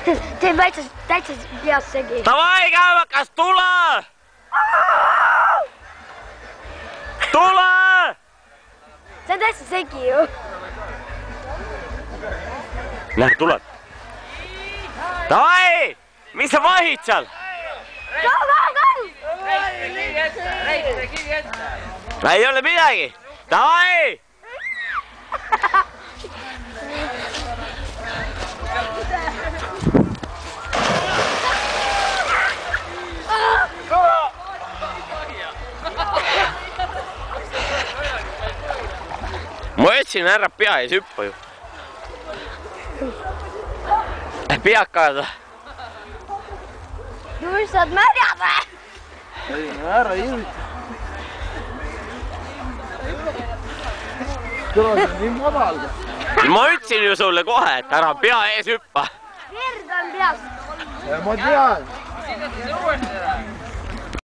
Teeb täitsa peast segi. Davai, käivakas, tule! Tule! See on täitsa segi ju. Lähe, tuleb. Davai! Mis sa vahid seal? Go! Ei ole midagi. Davai! Ma ütlesin, ära pea ees hüppa ju. Pead kaeda. Nüüd saad märjad või? Ei, ära jõud. Tule on nii madal. Ma ütlesin ju sulle kohe, et ära pea ees hüppa. Verd on peast. Ma tean.